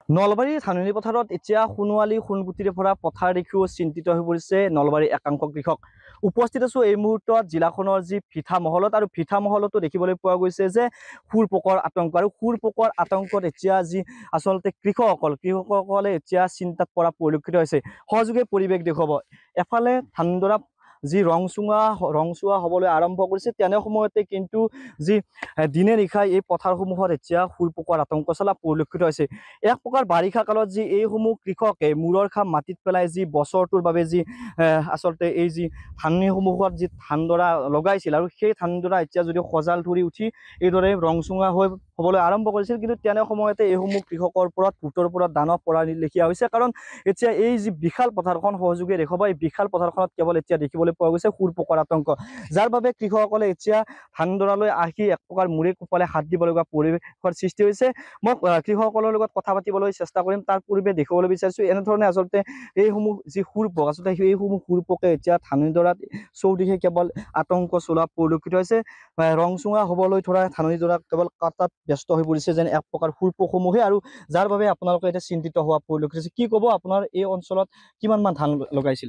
নলবাৰীৰ ধাননি পথাৰত এতিয়া সোণোৱালী সোণগুটিৰে ভৰা পথাৰ দেখিও চিন্তিত হৈ পৰিছে নলবাৰীৰ একাংশ কৃষক। উপস্থিত আছো এই মুহূৰ্তত জিলাখনৰ যি ভিঠা মহলত, আৰু ভিঠা মহলতো দেখিবলৈ পোৱা গৈছে যে শুৰ পোকৰ আতংক, আৰু শুৰ পোকৰ আতংকত এতিয়া যি আচলতে কৃষকসকলে এতিয়া চিন্তাত পৰা পৰিলক্ষিত হৈছে। সহযোগে পৰিৱেশ দেখুৱাব। এফালে ধানডৰা যি ৰংচোৱা হ'বলৈ আৰম্ভ কৰিছে, তেনে সময়তে কিন্তু যি দিনে নিশাই এই পথাৰসমূহত এতিয়া শুৰ পোকৰ আতংক চলা পৰিলক্ষিত হৈছে। এক প্ৰকাৰ বাৰিষা কালত যি এইসমূহ কৃষকে মূৰৰ খাম মাটিত পেলাই যি বছৰটোৰ বাবে যি আচলতে এই যি ধাননিসমূহত যি ধানডৰা লগাইছিল, আৰু সেই ধানডৰা এতিয়া যদি সজাল ধৰি উঠি এইদৰে ৰংচুঙা হ'বলৈ আৰম্ভ কৰিছিল, কিন্তু তেনে সময়তে এইসমূহ কৃষকৰ ওপৰত ভূতৰ ওপৰত দানৱ পৰা লেখীয়া হৈছে। কাৰণ এতিয়া এই যি বিশাল পথাৰখন সহযোগে দেখুৱাব, এই বিশাল পথাৰখনত কেৱল এতিয়া দেখিবলৈ পোৱা গৈছে শুৰ পোকৰ আতংক, যাৰ বাবে কৃষকসকলে এতিয়া ধানডৰালৈ আহি এক প্ৰকাৰ মূৰে কোপালে হাত দিব লগা পৰিৱেশৰ সৃষ্টি হৈছে। মই কৃষকসকলৰ লগত কথা পাতিবলৈ চেষ্টা কৰিম। তাৰ পূৰ্বে দেখুৱাবলৈ বিচাৰিছোঁ এনেধৰণে আচলতে এইসমূহ যি শুৰ পোক, আচলতে এইসমূহ শুৰ পোকে এতিয়া ধাননিডৰাত চৌদিশে কেৱল আতংক চলোৱা পৰিলক্ষিত হৈছে। ৰংচুঙা হ'বলৈ ধৰা ধাননিডৰা কেৱল কাটাত ব্যস্ত হৈ পৰিছে যেন এক প্ৰকাৰ শুৰ পোকসমূহে, আৰু যাৰ বাবে আপোনালোকে এতিয়া চিন্তিত হোৱা পৰিলক্ষিত হৈছে। কি ক'ব, আপোনাৰ এই অঞ্চলত কিমান মান ধান লগাইছিল?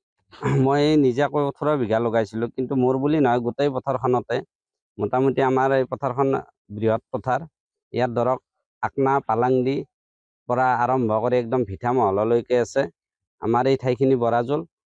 মই নিজাকৈ 18 বিঘা লগাইছিলোঁ, কিন্তু মোৰ বুলি নহয়, গোটেই পথাৰখনতে মোটামুটি আমাৰ এই পথাৰখন বৃহৎ পথাৰ। ইয়াত ধৰক আকনা পালাংদি পৰা আৰম্ভ কৰি একদম ভিঠা মহললৈকে আছে। আমাৰ এই ঠাইখিনি বৰাজল,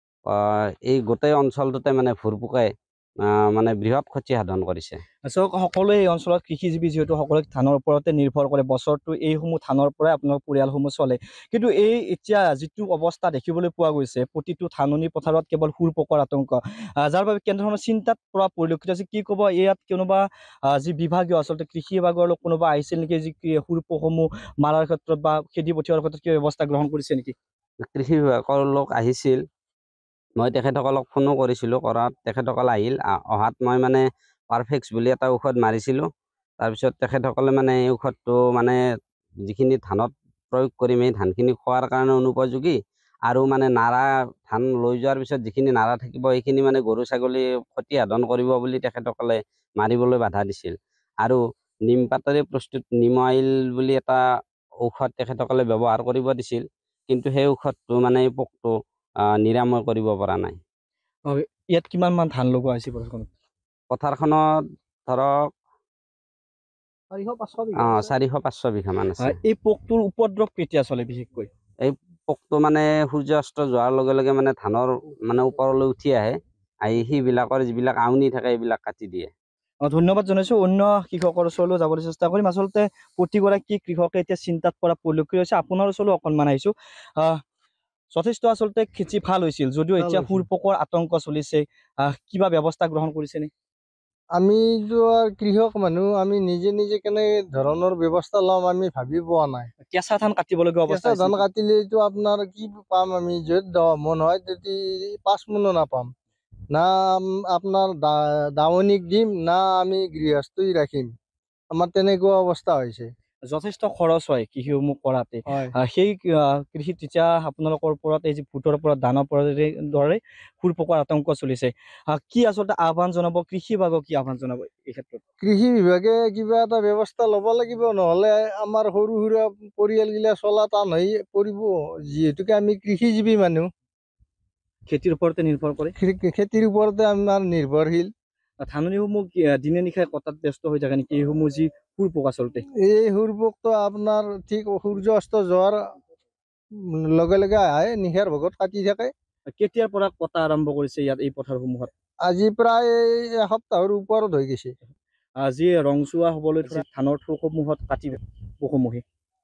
এই গোটেই অঞ্চলটোতে মানে ভুৰ পোকে মানে বৃহৎ ক্ষতি সাধন কৰিছে। চাওক, সকলোৱে এই অঞ্চলত কৃষিজীৱী, যিহেতু সকলোৱে ধানৰ ওপৰতে নিৰ্ভৰ কৰে, বছৰটো এইসমূহ ধানৰ পৰাই আপোনালোকৰ পৰিয়ালসমূহ চলে। কিন্তু এই এতিয়া যিটো অৱস্থা দেখিবলৈ পোৱা গৈছে, প্ৰতিটো ধাননি পথাৰত কেৱল শুৰ পোকৰ আতংক, যাৰ বাবে কেনেধৰণৰ চিন্তাত পৰা পৰিলক্ষিত হৈছে। কি ক'ব, ইয়াত কোনোবা যি বিভাগীয় আচলতে কৃষি বিভাগৰ লোক কোনোবা আহিছিল নেকি, যি শুৰ পোকসমূহ মাৰাৰ ক্ষেত্ৰত বা খেদি পঠিওৱাৰ ক্ষেত্ৰত কিবা ব্যৱস্থা গ্ৰহণ কৰিছে নেকি? কৃষি বিভাগৰ লোক আহিছিল, মই তেখেতসকলক ফোনো কৰিছিলোঁ। কৰাত তেখেতসকল আহিল। অহাত মই মানে পাৰফেক্স বুলি এটা ঔষধ মাৰিছিলোঁ। তাৰপিছত তেখেতসকলে মানে এই ঔষধটো মানে যিখিনি ধানত প্ৰয়োগ কৰিম, এই ধানখিনি খোৱাৰ কাৰণে অনুপযোগী, আৰু মানে নাৰা ধান লৈ যোৱাৰ পিছত যিখিনি নাৰা থাকিব সেইখিনি মানে গৰু ছাগলী ক্ষতি সাধন কৰিব বুলি তেখেতসকলে মাৰিবলৈ বাধা দিছিল। আৰু নিমপাতেৰে প্ৰস্তুত নিম অইল বুলি এটা ঔষধ তেখেতসকলে ব্যৱহাৰ কৰিব দিছিল, কিন্তু সেই ঔষধটো মানে এই পোকটো নিৰাময় কৰিব পৰা নাই। ইয়াত কিমান মান ধান লগোৱা হৈছে পথাৰখনত? পথাৰখনত ধৰক 400-500 বিঘা মান আছে। এই পোকটোৰ উপদ্ৰৱ কেতিয়া চলে বিশেষকৈ? এই পোকটো মানে সূৰ্যাস্ত যোৱাৰ লগে লগে মানে ধানৰ মানে ওপৰলৈ উঠি আহে, আহি সেইবিলাকৰ যিবিলাক আউনি থাকে এইবিলাক কাটি দিয়ে। ধন্যবাদ জনাইছোঁ। অন্য কৃষকৰ ওচৰলৈ যাবলৈ চেষ্টা কৰিম। আচলতে প্ৰতিগৰাকী কৃষকে এতিয়া চিন্তাত পৰা পৰিলক্ষিত হৈছে। আপোনাৰ ওচৰলৈ অকণমান আহিছোঁ। যথেষ্ট আচলতে খেতি ভাল হৈছিল, যদিও এতিয়া শুৰ পোকৰ আতংক চলিছে, কিবা ব্যৱস্থা গ্ৰহণ কৰিছে নে? আমিতো আৰু কৃষক মানুহ, আমি নিজে নিজে কেনে ধৰণৰ ব্যৱস্থা ল'ম আমি ভাবি পোৱা নাই। কেঁচা ধান কাটিবলগীয়া অৱস্থা কেঁচা ধান কাটিলেতো আপোনাৰ কি পাম আমি? যদি 10 মোন হয় তেতিয়া 5 মোনো নাপাম। না আপোনাৰ দাৱনীক দিম, না আমি গৃহস্থই ৰাখিম। আমাৰ তেনেকুৱা অৱস্থা হৈছে। যথেষ্ট খৰচ হয় কৃষিসমূহ কৰাতে। সেই কৃষিত তেতিয়া আপোনালোকৰ ওপৰত এই যি ভূতৰ ওপৰত দানৱ পৰাৰ দৰে শুৰ পোকৰ আতংক চলিছে। কি আচলতে আহ্বান জনাব, কৃষি বিভাগক কি আহ্বান জনাব এই ক্ষেত্ৰত? কৃষি বিভাগে কিবা এটা ব্যৱস্থা ল'ব লাগিব, নহ'লে আমাৰ সৰু সুৰা পৰিয়ালগিলা চলা টান হৈ পৰিব, যিহেতুকে আমি কৃষিজীৱী মানুহ। খেতিৰ ওপৰতে নিৰ্ভৰ কৰে। খেতিৰ ওপৰতে আমাৰ নিৰ্ভৰশীল। ধাননিসমূহ দিনে নিশাই কটাত ব্যস্ত হৈ থাকে নেকি এইসমূহ যি শুৰ পোক? আচলতে এই শুৰ পোকটো আপোনাৰ ঠিক সূৰ্য অস্ত যোৱাৰ লগে লগে আহে, নিশাৰ ভাগত কাটি থাকে। কেতিয়াৰ পৰা কটা আৰম্ভ কৰিছে ইয়াত এই পথাৰসমূহত? আজি প্ৰায় এসপ্তাহৰ ওপৰত হৈ গৈছে। আজি ৰংচোৱা হ'বলৈ ধৰা ধানৰ থোকসমূহত কাটি পোকসমূহে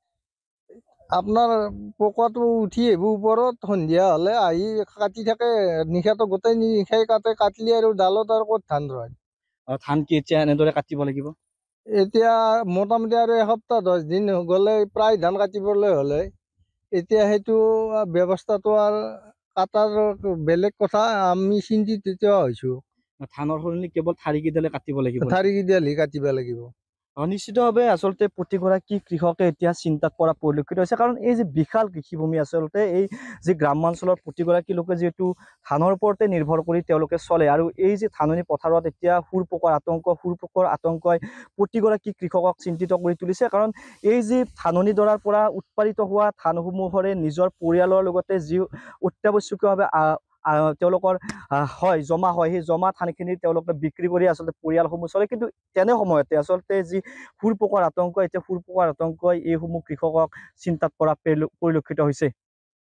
আপোনাৰ পোকটো উঠি আহিব ওপৰত, সন্ধিয়া হ'লে আহি কাটি থাকে। নিশাটো গোটেই নিশাই কাটে, কাটিলে আৰু ডালত আৰু ক'ত ধান ৰয়। ধান কি এতিয়া এনেদৰে কাটিব লাগিব? এতিয়া মোটামুটি আৰু এসপ্তাহ 10 দিন গ'লে প্ৰায় ধান কাটিবলৈ হ'লে, এতিয়া সেইটো ব্যৱস্থাটো আৰু কাটাৰ বেলেগ কথা, আমি চিন্তিত হৈছোঁ। ধানৰ সলনি কেৱল ঠাৰিকেইডালে কাটিব লাগিব? ঠাৰিকেইডালহে কাটিব লাগিব। নিশ্চিতভাৱে আচলতে প্ৰতিগৰাকী কৃষকে এতিয়া চিন্তাত পৰা পৰিলক্ষিত হৈছে কাৰণ এই যে বিশাল কৃষিভূমি আচলতে এই যি গ্ৰাম্যাঞ্চলৰ প্ৰতিগৰাকী লোকে যিহেতু ধানৰ ওপৰতে নিৰ্ভৰ কৰি তেওঁলোকে চলে আৰু এই যে ধাননি পথাৰত এতিয়া শুৰপোকৰ আতংকই প্ৰতিগৰাকী কৃষকক চিন্তিত কৰি তুলিছে কাৰণ এই যি ধাননিডৰাৰ পৰা উৎপাদিত হোৱা ধানসমূহৰে নিজৰ পৰিয়ালৰ লগতে যি অত্যাৱশ্যকীয়ভাৱে তেওঁলোকৰ হয় জমা হয় সেই জমা ধানখিনি তেওঁলোকে বিক্ৰী কৰি আচলতে পৰিয়ালসমূহ চলে কিন্তু তেনে সময়তে আচলতে যি শুৰপোকৰ আতংকই এইসমূহ কৃষকক চিন্তাত পৰা পৰিলক্ষিত হৈছে।